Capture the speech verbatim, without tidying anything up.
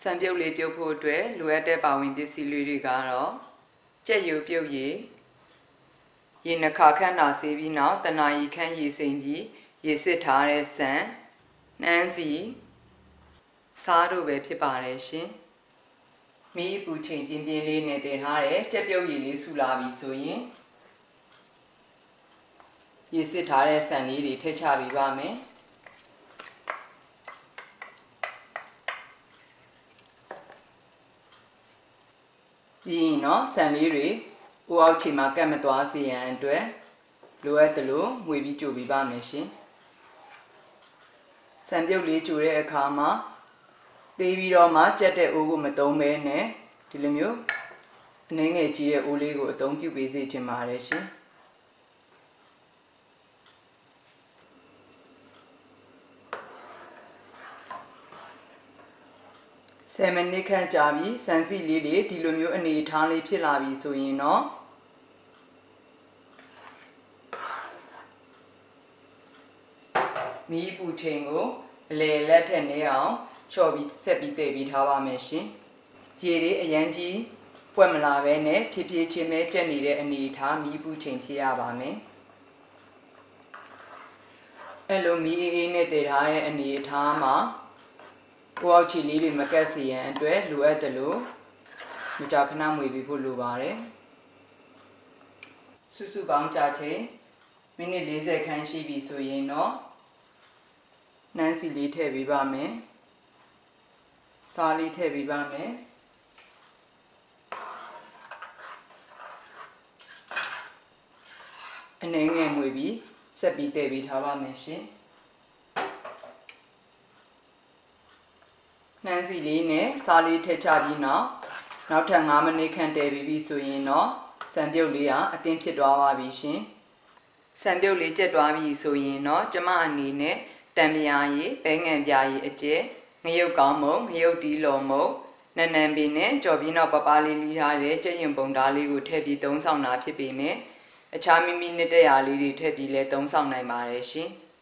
စံပြုတ်လေးပြုတ်ဖို့အတွက်လိုအပ်တဲ့ပါဝင်ပစ္စည်းလေးတွေကတော့ကြက်ရိုးပြုတ်ရည်ရေနှခါခန့်တာဆေးပြီးနောက်တနာရီခန့်ရေစိမ်ပြီးရေစစ်ထားတဲ့ဆန်နှမ်းစီစားတို့ပဲဖြစ်ပါတယ်ရှင်မီးပူချိန်ပြင်းပြင်းလေးနဲ့တင်ထားတဲ့ကြက်ပြုတ်ရည်လေးဆူလာပြီဆိုရင်ရေစစ်ထားတဲ့ဆန်လေးတွေထည့်ချပေးပါမယ်ပြီးရင်တော့ဆန်လေးတွေပိုအောက်ချိန်မှာကတ်မသွားစေရန်အတွက်လိုအပ်သလိုငွေပြီးကြိုပေးပါမယ်ရှင်ဆန်ပြုတ်လေးကြိုတဲ့အခါမှာသေးပြီးတော့မှကြက်တဲ့အိုးကိုမသုံးဘဲနဲ့ဒီလိုမျိုးအနှဲငယ်ကြီးတဲ့အိုးလေးကိုအသုံးပြုပေးစေချင်ပါတယ်ရှင်ဆယ်မိနစ်ခန့်ကြာပြီးစံစီလေးလေးဒီလိုမျိုးအနေအထားလေးဖြစ်လာပြီဆိုရင်တော့မီးပူချိန်ကိုအလေလက်ထက်နေအောင်ချော်ပြီးဆက်ပြီးတည်ပြီးထားပါမယ်ရှင်ရေလေးအရန်ကြီးပွက်မလာပဲနဲ့ဖြည်းဖြည်းချင်းပဲကျက်နေတဲ့အနေအထားမီးပူချိန်ဖြစ်ရပါမယ်အဲ့လိုမီးအေးအေးနဲ့တည်ထားတဲ့အနေအထားမှာပိုအောက်ချီလေးတွေမကက်စီရန်အတွက်လိုအပ်တယ်လို့မကြာခဏမွေပြီးဖို့လိုပါတယ်စုစုပေါင်းကြာချိန်မိနစ်၄၀ခန့်ရှိပြီဆိုရင်တော့နှမ်းစီလေးထည့်ပေးပါမယ်စားလေးထည့်ပေးပါမယ်အနှဲငယ်မွေပြီးဆက်ပြီးတည်ပြီးထားပါမယ်ရှင်နှမ်းစီလေးနဲ့စားလေးထည့်ချပြီးနောက်နောက်ထပ်၅မိနစ်ခန့်တည်ပြီးပြီဆိုရင်တော့စံပြုတ်လေးကအသင်းဖြစ်သွားပါပြီရှင်စံပြုတ်လေးကျက်သွားပြီဆိုရင်တော့ကျမအနေနဲ့တံမြာရည်ပဲငံပြားရည်အကျဲငရုတ်ကောင်းမုံငရုတ်တီးလော်မုံနနံပင်နဲ့ကြော်ပြီးနောက်ပပလေးလီးထားတဲ့ကြက်ရင်ပုံသားလေးကိုထည့်ပြီးသုံးဆောင်တာဖြစ်ပေမဲ့အခြားမိမိနှစ်တရာလေးတွေထည့်ပြီးလဲသုံးဆောင်နိုင်ပါတယ်ရှင်။